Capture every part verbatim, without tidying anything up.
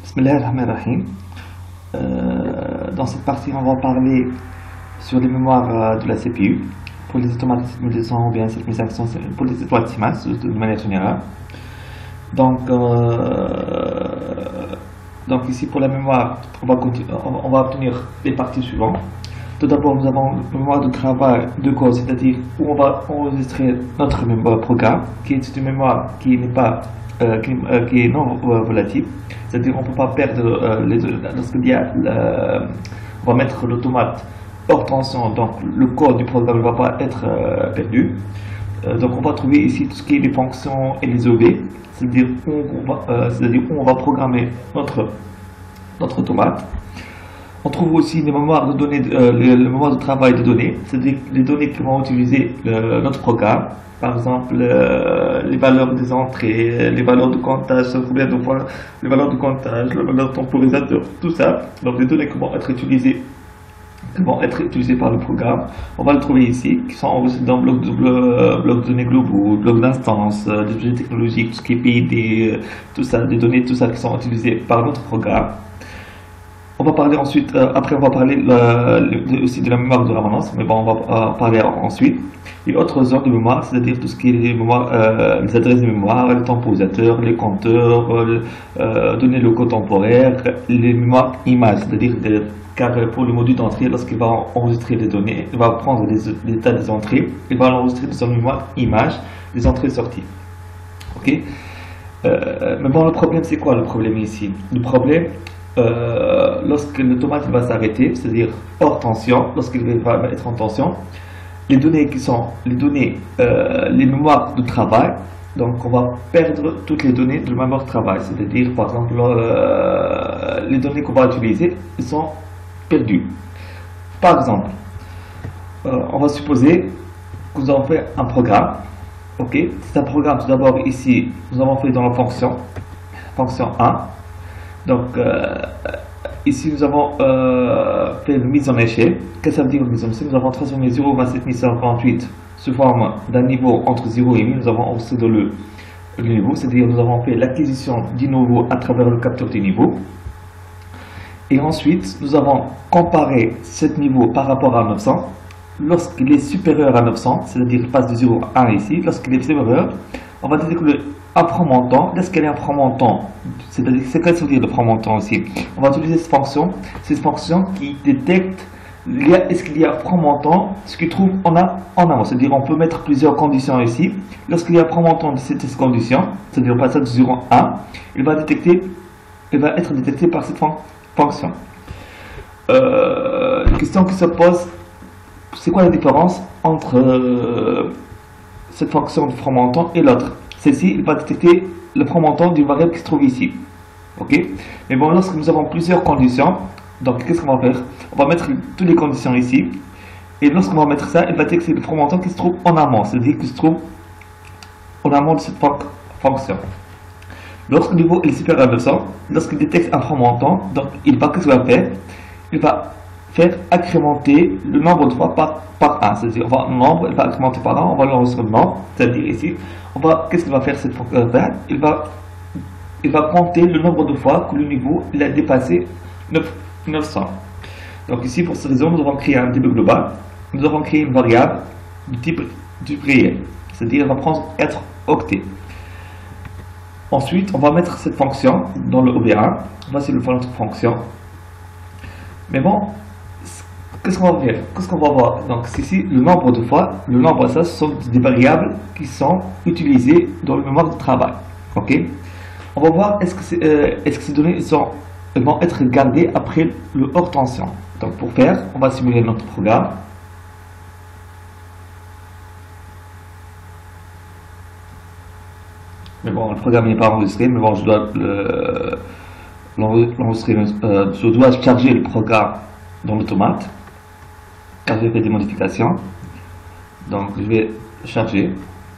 Bismillahirrahmanirrahim. Euh, dans cette partie, on va parler sur les mémoires euh, de la C P U pour les automates sept mille deux cents ou bien sept mille cinq cents pour les automates Siemens de manière générale. Donc, euh, donc ici pour la mémoire, on va, on va obtenir les parties suivantes. Tout d'abord, nous avons la mémoire de travail de code, c'est-à-dire où on va enregistrer notre mémoire programme, qui est une mémoire qui n'est pas euh, qui, euh, qui est non euh, volatile, c'est-à-dire on ne peut pas perdre euh, les lorsqu'il y a euh, on va mettre l'automate hors tension, donc le code du programme ne va pas être euh, perdu. Euh, donc on va trouver ici tout ce qui est les fonctions et les O B, c'est-à-dire où on va, euh, c'est-à-dire où on va programmer notre notre automate. On trouve aussi les mémoires de données, euh, les, les mémoires de travail de données, c'est-à-dire les données qui vont utiliser le, notre programme. Par exemple, euh, les valeurs des entrées, les valeurs de comptage, combien de fois, les valeurs de comptage, les valeurs de temporisateur, tout ça. Donc, les données qui vont être utilisées, qui vont être utilisées par le programme, on va le trouver ici, qui sont enregistrées dans bloc de bloc, bloc de données globaux, bloc d'instance, euh, des objets technologiques, tout ce qui est P I D, euh, tout ça, des données, tout ça qui sont utilisées par notre programme. On va parler ensuite, euh, après on va parler euh, le, aussi de la mémoire de rémanence, mais bon, on va euh, parler ensuite. Et autres zones de mémoire, c'est-à-dire tout ce qui est les, mémoires, euh, les adresses de mémoire, les temporisateurs, les compteurs, euh, euh, données locaux temporaires, les mémoires images, c'est-à-dire car pour le module d'entrée, lorsqu'il va enregistrer les données, il va prendre l'état des entrées, il va l'enregistrer dans son mémoire image, les entrées et sorties. Ok. Euh, mais bon, le problème c'est quoi le problème ici? Le problème, Euh, lorsque l'automate va s'arrêter, c'est-à-dire hors tension, lorsqu'il va être en tension, les données qui sont les données, euh, les mémoires de travail, donc on va perdre toutes les données de la mémoire de travail, c'est-à-dire par exemple euh, les données qu'on va utiliser sont perdues. Par exemple, euh, on va supposer que nous avons fait un programme, ok, c'est un programme tout d'abord ici, nous avons fait dans la fonction, fonction un. Donc, euh, ici, nous avons euh, fait une mise en échelle. Qu'est-ce que ça veut dire une mise en échelle? Nous avons transformé zéro virgule vingt-sept mille cent quarante-huit sous forme d'un niveau entre zéro et mille. Nous avons enregistré dans le, le niveau, c'est-à-dire nous avons fait l'acquisition du niveau à travers le capteur du niveau. Et ensuite, nous avons comparé ce niveau par rapport à neuf cents. Lorsqu'il est supérieur à neuf cents, c'est-à-dire il passe de zéro à un ici, lorsqu'il est supérieur, on va dire que le montant, lorsqu'elle est un montant, c'est-à-dire c'est quoi ça veut dire le montant aussi? On va utiliser cette fonction, cette fonction qui détecte est-ce qu'il y a montant, ce qu'il trouve en, a, en avant, c'est-à-dire on peut mettre plusieurs conditions ici. Lorsqu'il y a montant de cette condition, c'est-à-dire on passe de zéro à un, il va détecter, il va être détecté par cette fon fonction. Euh, la question qui se pose, c'est quoi la différence entre euh, cette fonction de montant et l'autre? Celle-ci, il va détecter le montant d'une variable qui se trouve ici. Ok? Mais bon, lorsque nous avons plusieurs conditions, donc qu'est-ce qu'on va faire? On va mettre toutes les conditions ici. Et lorsqu'on va mettre ça, il va détecter le montant qui se trouve en amont, c'est-à-dire qui se trouve en amont de cette fonction. Lorsque le niveau est supérieur à neuf cents, lorsqu'il détecte un montant, donc il va, qu'est-ce qu'il va faire? Il va faire incrémenter le nombre de fois par, par un, c'est-à-dire on va le nombre, il va incrémenter par un, on va l'enregistrer le nombre, c'est-à-dire ici, on va, qu'est-ce qu'il va faire cette fois? Il va, il va compter le nombre de fois que le niveau il a dépassé neuf cents. Donc ici, pour cette raison, nous avons créé un type global, nous avons créé une variable du type du réel, c'est-à-dire elle va prendre être octet. Ensuite, on va mettre cette fonction dans le O B un, voici le notre fonction. Mais bon, qu'est-ce qu'on va faire? Qu'est-ce qu'on va voir? Donc ici, le nombre de fois, le nombre, ça, ce sont des variables qui sont utilisées dans le mémoire de travail. Ok? On va voir est-ce que, euh, est-ce que ces données sont, elles vont être gardées après le hors tension. Donc pour faire, on va simuler notre programme. Mais bon, le programme n'est pas enregistré, mais bon, je dois le l'enregistrer, euh, je dois charger le programme dans l'automate car j'ai fait des modifications, donc je vais charger,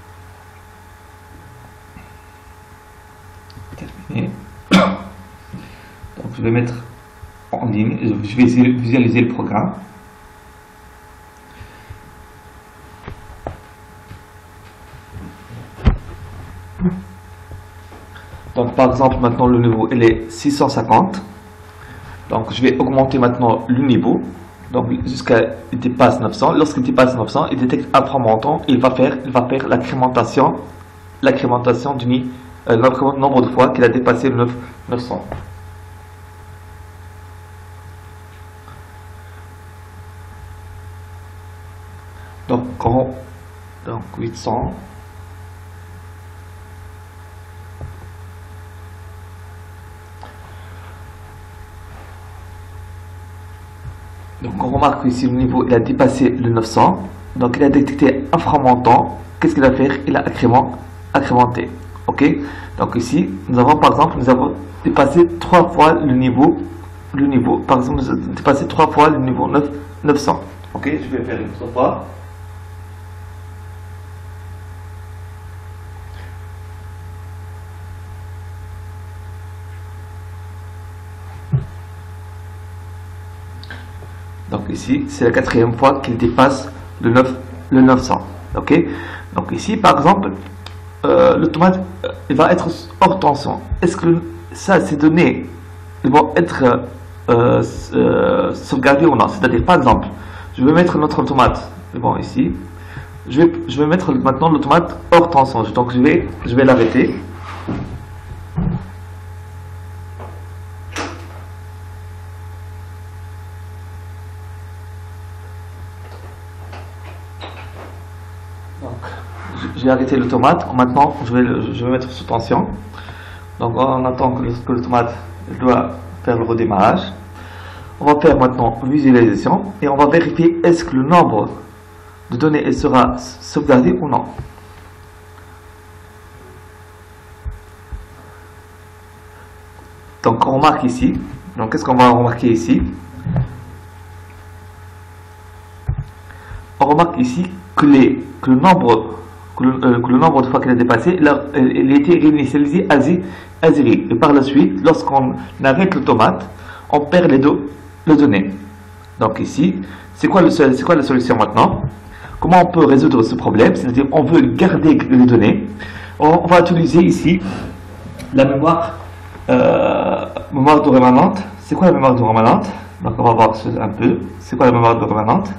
terminé. Donc je vais mettre en ligne, je vais visualiser le programme. Donc par exemple, maintenant le niveau il est six cent cinquante. Donc je vais augmenter maintenant le niveau. Donc jusqu'à il dépasse neuf cents. Lorsqu'il dépasse neuf cents, il détecte un montant. Il va faire, il va faire l'incrémentation, l'incrémentation du ni- euh, nombre de fois qu'il a dépassé le neuf cents. Donc, quand, donc huit cents. Donc, on remarque ici le niveau, il a dépassé le neuf cents. Donc, il a détecté un fragmentant. Qu'est-ce qu'il va faire? Il a incrément, incrémenté. Ok? Donc, ici, nous avons par exemple, nous avons dépassé trois fois le niveau. Le niveau, par exemple, nous avons dépassé trois fois le niveau neuf cents. Ok? Je vais faire une autre fois. Donc ici, c'est la quatrième fois qu'il dépasse le, neuf, le neuf cents. Ok. Donc ici, par exemple, euh, l'automate euh, il va être hors tension. Est-ce que ça, ces données ils vont être euh, euh, sauvegardées ou non? C'est-à-dire, par exemple, je vais mettre notre automate. Bon, ici, je vais, je vais mettre maintenant l'automate hors tension. Donc je vais, je vais l'arrêter. J'ai arrêté l'automate. Maintenant, je vais, le, je vais mettre sous tension. Donc, on attend que, que l'automate doit faire le redémarrage. On va faire maintenant visualisation et on va vérifier est-ce que le nombre de données elle sera sauvegardé ou non. Donc, on remarque ici. Donc, qu'est-ce qu'on va remarquer ici? On remarque ici que, les, que le nombre Que le, euh, que le nombre de fois qu'il a dépassé, il a, il a été réinitialisé à zéro. Et par la suite, lorsqu'on arrête l'automate, on perd les, do, les données. Donc ici, c'est quoi, quoi la solution maintenant? Comment on peut résoudre ce problème? C'est-à-dire, on veut garder les données. On, on va utiliser ici la mémoire, euh, mémoire de rémanente. C'est quoi la mémoire de rémanente? Donc on va voir un peu. C'est quoi la mémoire de rémanente?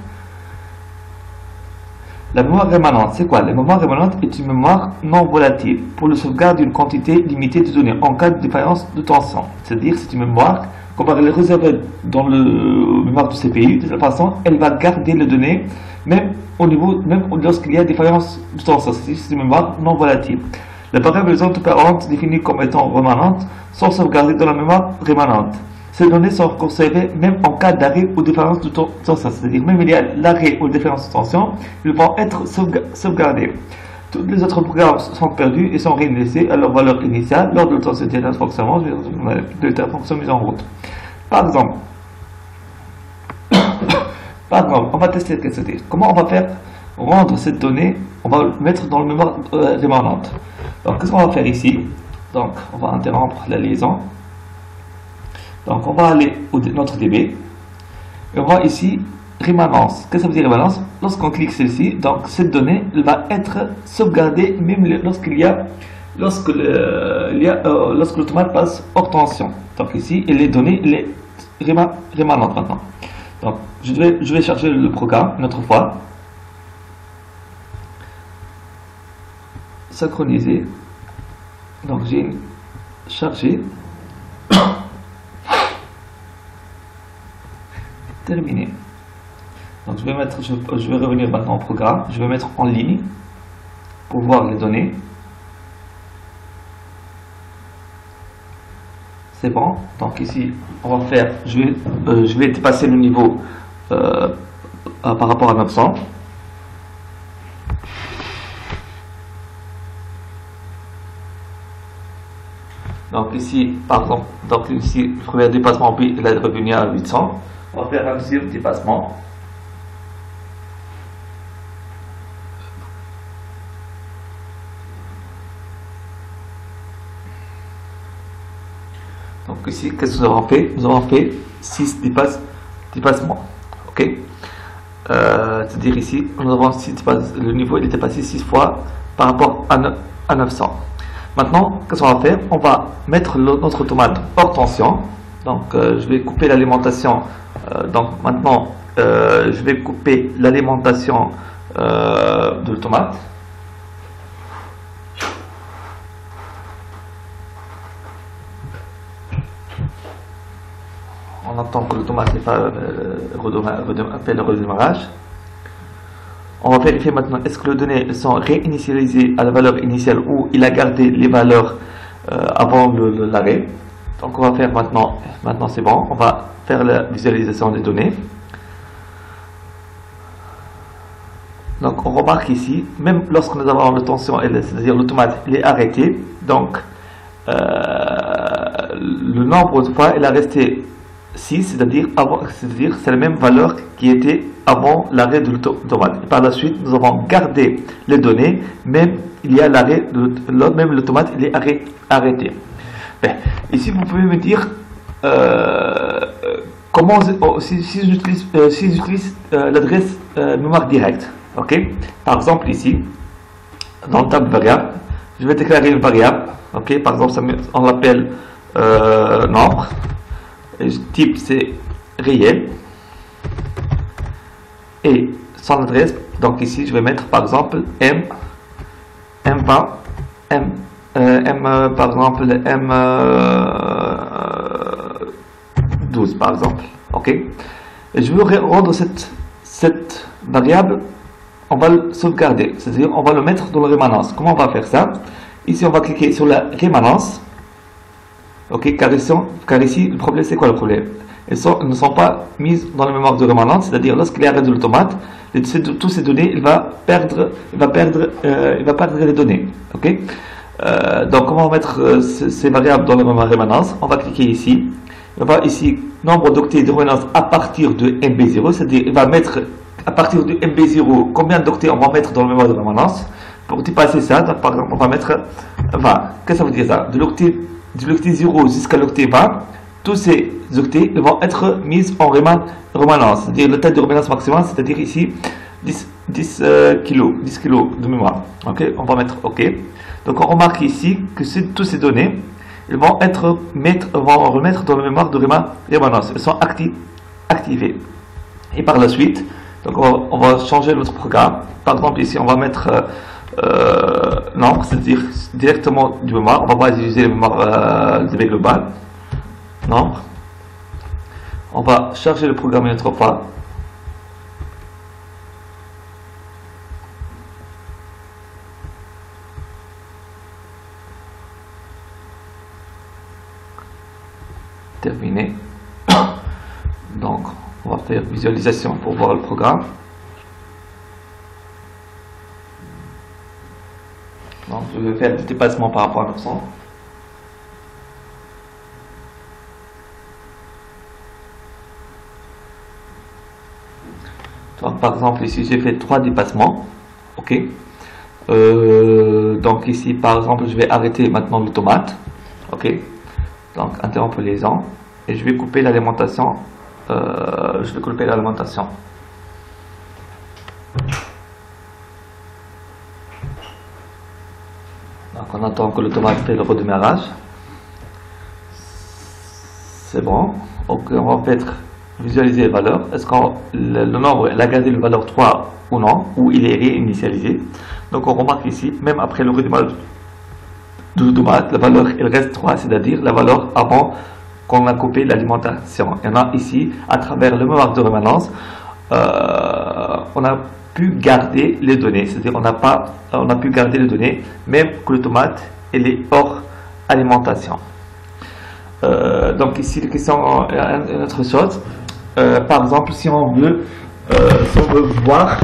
La mémoire rémanente, c'est quoi? La mémoire rémanente est une mémoire non volatile pour le sauvegarde d'une quantité limitée de données en cas de défaillance de tension. C'est-à-dire c'est une mémoire qu'on va les réserver dans le mémoire du C P U. De cette façon, elle va garder les données même au niveau, même lorsqu'il y a défaillance de tension. C'est une mémoire non volatile. Les variables auto-parentes définies comme étant rémanentes sont sauvegardées dans la mémoire rémanente. Ces données sont conservées même en cas d'arrêt ou de défaillance de tension, c'est-à-dire même il y a l'arrêt ou la défaillance de tension, ils vont être sauvegardés. Tous les autres programmes sont perdus et sont réinitialisés à leur valeur initiale lors de l'intensité d'un fonctionnement de l'état de fonction mise en route. Par exemple, par exemple, on va tester ce que c'est. Comment on va faire rendre cette donnée? On va le mettre dans le mémoire euh, rémanente. Donc, qu'est-ce qu'on va faire ici? Donc, on va interrompre la liaison. Donc on va aller au notre D B et on va ici rémanence. Qu'est-ce que ça veut dire rémanence? Lorsqu'on clique celle-ci, donc cette donnée elle va être sauvegardée même lorsqu'il y a lorsque le, il y a euh, lorsque l'automate passe hors tension. Donc ici les données les réma, rémanentes maintenant. Donc je vais je vais charger le programme une autre fois. Synchroniser. Donc j'ai chargé. Terminé. Donc je vais mettre, je, je vais revenir maintenant au programme. Je vais mettre en ligne pour voir les données. C'est bon. Donc ici, on va faire. Je vais, euh, je vais dépasser le niveau euh, euh, par rapport à neuf cents. Donc ici, par exemple, donc ici, le premier dépassement, puis il est revenu à huit cents. On va faire un deuxième dépassement. Donc ici, qu'est-ce que nous avons fait? Nous avons fait six dépasse, dépassements. Ok. Euh, C'est-à-dire ici, nous avons six dépassements. Le niveau il est dépassé six fois par rapport à, à neuf cents. Maintenant, qu'est-ce qu'on va faire? On va mettre le, notre tomate hors tension. Donc, euh, je vais couper l'alimentation. Euh, donc, maintenant, euh, je vais couper l'alimentation euh, de la tomate. On attend que le tomate n'est pas euh, fait le redémarrage. On va vérifier maintenant est-ce que les données sont réinitialisées à la valeur initiale ou il a gardé les valeurs euh, avant l'arrêt. Donc on va faire maintenant, maintenant c'est bon, on va faire la visualisation des données. Donc on remarque ici, même lorsque nous avons la tension, c'est-à-dire l'automate, il est arrêté. Donc euh, le nombre de fois il a resté six, c'est-à-dire c'est-à-dire c'est la même valeur qui était avant l'arrêt de l'automate. Par la suite, nous avons gardé les données, même il y a l'arrêt de même l'automate, il est arrêté. Bien, ici, vous pouvez me dire euh, comment si, si j'utilise euh, si j'utilise euh, l'adresse euh, mémoire directe. Ok. Par exemple ici, dans le table variable, je vais déclarer une variable. Ok. Par exemple, ça, on l'appelle euh, nombre. Et type c'est réel. Et son adresse, donc ici je vais mettre par exemple M, M vingt, M, euh, M euh, par exemple M douze par exemple. Ok. Et je veux rendre cette, cette variable, on va le sauvegarder, c'est-à-dire on va le mettre dans la rémanence. Comment on va faire ça? Ici on va cliquer sur la rémanence. Ok, car ici, car ici le problème c'est quoi le problème? Elles, sont, elles ne sont pas mises dans la mémoire de rémanence, c'est-à-dire lorsqu'il arrête de l'automate, toutes ces données, il va perdre, il va perdre, euh, il va perdre les données. Ok, euh, donc comment mettre euh, ces, ces variables dans la mémoire de rémanence? On va cliquer ici, on va ici nombre d'octets de rémanence à partir de M B zéro, c'est-à-dire il va mettre à partir de M B zéro combien d'octets on va mettre dans la mémoire de rémanence. Pour dépasser ça, donc, par exemple, on va mettre vingt. Qu'est-ce que ça veut dire ça? De l'octet de l'octet zéro jusqu'à l'octet vingt, tous ces octets vont être mis en rémanence, c'est-à-dire le tête de rémanence maximum, c'est-à-dire ici dix, dix euh, kilos, dix kilos de mémoire. Ok, on va mettre OK. Donc on remarque ici que toutes ces données, elles vont être mettre, vont remettre dans la mémoire de rémanence, elles sont acti activées. Et par la suite, donc on va, on va changer notre programme. Par exemple ici, on va mettre euh, Euh, nombre, c'est-à-dire directement du mémoire. On va pas utiliser la mémoire euh, de global. Nombre. On va charger le programme une autre fois. Terminé. Donc, on va faire visualisation pour voir le programme. Donc, je vais faire des dépassements par rapport à neuf cents. Donc, par exemple, ici, j'ai fait trois dépassements. OK. Euh, donc, ici, par exemple, je vais arrêter maintenant l'automate. OK. Donc, interrompre les ans. Et je vais couper l'alimentation. Euh, je vais couper l'alimentation. Donc on attend que l'automate fait le redémarrage. C'est bon. Ok, on va peut-être visualiser les valeurs. Est-ce que le, le nombre il a gardé la valeur trois ou non, ou il est réinitialisé? Donc on remarque ici, même après le redémarrage de l'automate, la valeur il reste trois, c'est-à-dire la valeur avant qu'on a coupé l'alimentation. Il y en a ici, à travers le mémoire de rémanence, euh, on a pu garder les données, c'est-à-dire on n'a pas, on a pu garder les données, même que l'automate elle est hors alimentation. Euh, donc ici, la question, une autre chose. Euh, par exemple, si on veut, euh, si on veut voir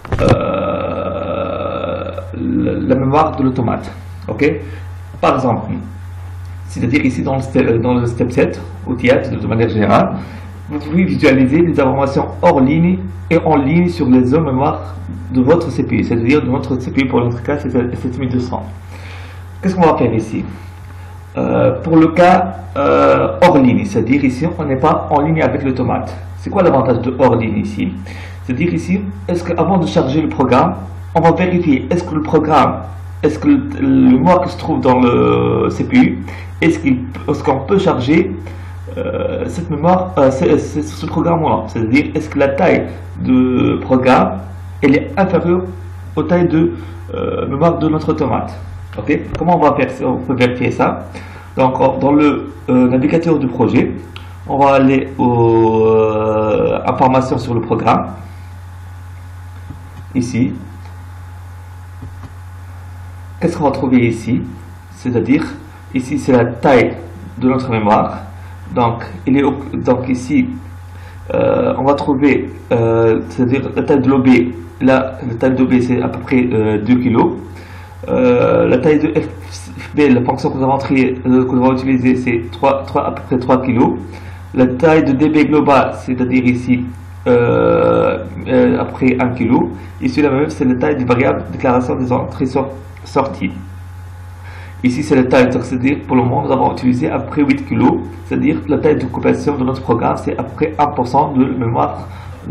euh, la, la mémoire de l'automate, ok. Par exemple, c'est-à-dire ici dans le step, dans le step sept, ou T I A T de manière générale, vous pouvez visualiser les informations hors ligne et en ligne sur les zones mémoire de votre C P U, c'est-à-dire de notre C P U pour notre cas c'est sept mille deux cents. Qu'est-ce qu'on va faire ici? Euh, pour le cas euh, hors ligne, c'est-à-dire ici on n'est pas en ligne avec l'automate. C'est quoi l'avantage de hors ligne ici? C'est-à-dire ici, est-ce qu'avant de charger le programme, on va vérifier est-ce que le programme est-ce que le, le mémoire qui se trouve dans le C P U, est-ce qu'il, est-ce qu'on peut charger euh, cette mémoire, euh, c'est, c'est, ce programme-là, c'est-à-dire est-ce que la taille de programme elle est inférieure aux tailles de euh, mémoire de notre automate. Ok, comment on va faire ça? On peut vérifier ça. Donc dans le euh, navigateur du projet, on va aller aux euh, informations sur le programme. Ici, qu'est-ce qu'on va trouver ici? C'est-à-dire ici c'est la taille de notre mémoire. Donc il est donc ici euh, on va trouver euh, c'est-à-dire la taille de l'O B. Là, la taille de l'O B c'est à peu près euh, deux kilos. Euh, la taille de F B, la fonction que nous avons, trié, euh, que nous avons utilisée, c'est trois, trois, à peu près trois kilos. La taille de D B global, c'est-à-dire ici euh, euh, après un kilo. Ici, la même, c'est la taille du variable déclaration des entrées sorties. Ici, c'est la taille, c'est-à-dire pour le moment, nous avons utilisé à peu près huit kilos, c'est-à-dire la taille d'occupation de notre programme, c'est à peu près un pour cent de mémoire,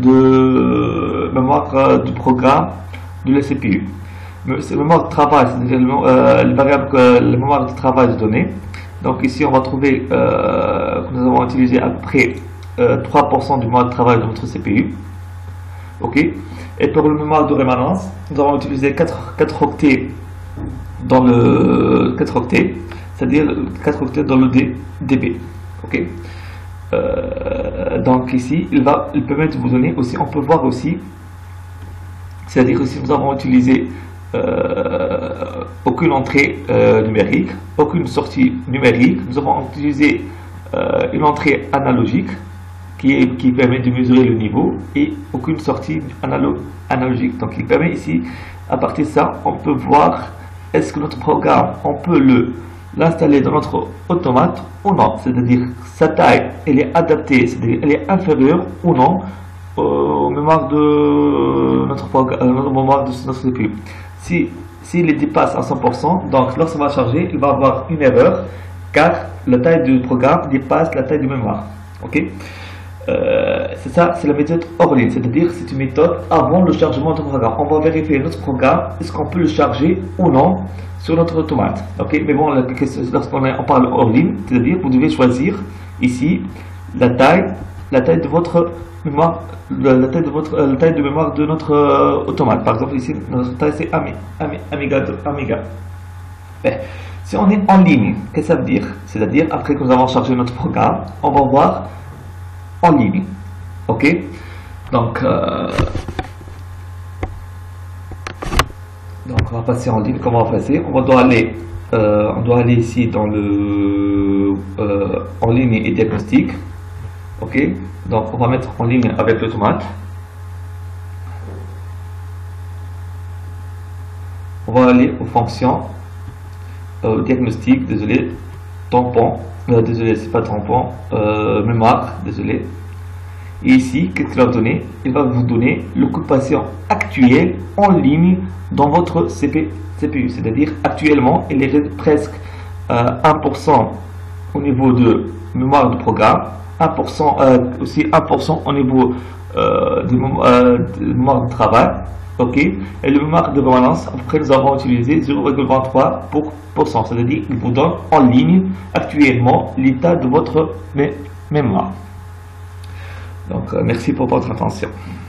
de, mémoire euh, du programme de la C P U. C'est le mémoire de travail, c'est-à-dire euh, le variable, euh, le mémoire de travail de données. Donc ici, on va trouver euh, que nous avons utilisé à peu près euh, trois pour cent du mémoire de travail de notre C P U. Ok. Et pour le mémoire de rémanence, nous avons utilisé quatre, quatre octets dans le quatre octets, c'est-à-dire quatre octets dans le D B. Ok. Euh, donc ici, il va, il permet de vous donner aussi, on peut voir aussi, c'est-à-dire que si nous avons utilisé Euh, aucune entrée euh, numérique, aucune sortie numérique. Nous avons utilisé euh, une entrée analogique qui, est, qui permet de mesurer le niveau et aucune sortie analo analogique. Donc il permet ici, à partir de ça, on peut voir est-ce que notre programme, on peut le l'installer dans notre automate ou non. C'est-à-dire sa taille, elle est adaptée, c'est-à-dire elle est inférieure ou non aux mémoires de notre programme, notre mémoire de notre C P U. Si s'il les dépasse à cent pour cent, donc lorsqu'on va charger, il va avoir une erreur car la taille du programme dépasse la taille de mémoire. Ok, euh, c'est ça, c'est la méthode hors ligne, c'est-à-dire c'est une méthode avant le chargement du programme. On va vérifier notre programme, est-ce qu'on peut le charger ou non sur notre automate. Ok, mais bon, lorsqu'on on parle hors ligne, c'est-à-dire vous devez choisir ici la taille, la taille de votre mémoire, la taille de votre, la taille de mémoire de notre euh, automate. Par exemple ici notre taille c'est Amiga. Amiga. Ben, si on est en ligne, qu'est-ce que ça veut dire? C'est-à-dire après que nous avons chargé notre programme, on va voir en ligne. Ok, donc euh, donc on va passer en ligne. Comment on va passer? On va doit aller euh, on doit aller ici dans le euh, en ligne et diagnostic. Ok, donc on va mettre en ligne avec l'automate. On va aller aux fonctions, euh, diagnostic, désolé, tampon, euh, désolé, c'est pas tampon, euh, mémoire, désolé. Et ici, qu'est-ce qu'il va donner? Il va vous donner l'occupation actuelle en ligne dans votre C P U, c'est-à-dire actuellement, il est presque euh, un pour cent au niveau de mémoire de programme. un pour cent, euh, aussi un pour cent au niveau euh, de, euh, de mémoire de travail. Ok, et le mémoire de rémanence, après nous avons utilisé zéro virgule vingt-trois pour cent, c'est-à-dire qu'il vous donne en ligne actuellement l'état de votre mé mémoire. Donc euh, merci pour votre attention.